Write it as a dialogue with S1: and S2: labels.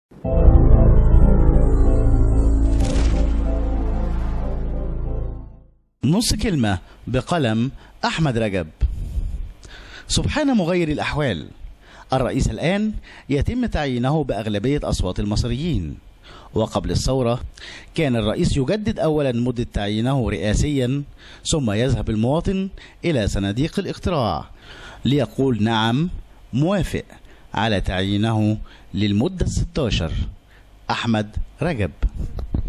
S1: نص كلمة بقلم أحمد رجب. سبحان مغير الأحوال، الرئيس الآن يتم تعيينه بأغلبية أصوات المصريين، وقبل الثورة كان الرئيس يجدد أولا مدة تعيينه رئاسيا، ثم يذهب المواطن إلى صناديق الاقتراع ليقول نعم موافق على تعيينه للمدة 16. أحمد رجب.